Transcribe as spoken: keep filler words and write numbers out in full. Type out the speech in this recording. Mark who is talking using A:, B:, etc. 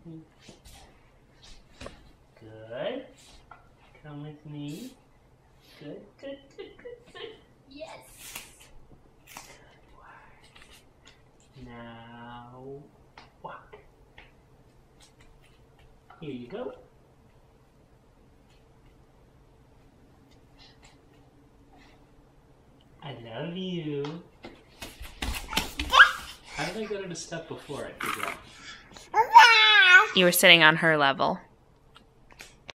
A: Good. Come with me. Good, good, good, good, good. Yes. Good work. Now, walk. Here you go. I love you. How did I get her to step before I forgot?
B: You were sitting on her level.